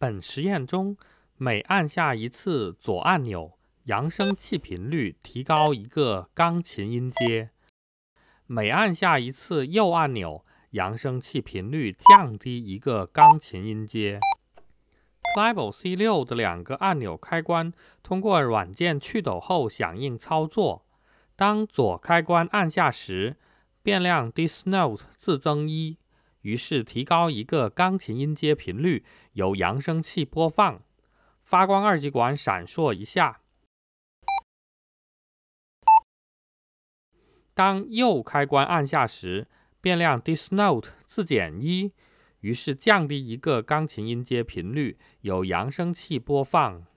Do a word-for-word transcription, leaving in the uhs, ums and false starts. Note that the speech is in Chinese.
本实验中，每按下一次左按钮，扬声器频率提高一个钢琴音阶；每按下一次右按钮，扬声器频率降低一个钢琴音阶。Klibel C 六 的两个按钮开关通过软件祛抖后响应操作。当左开关按下时，变量 This Note 自增一，于是提高一个钢琴音阶频率由扬声器播放。发光二极管闪烁一下。当右开关按下时，变量 This Note 自减一，于是降低一个钢琴音阶频率由扬声器播放。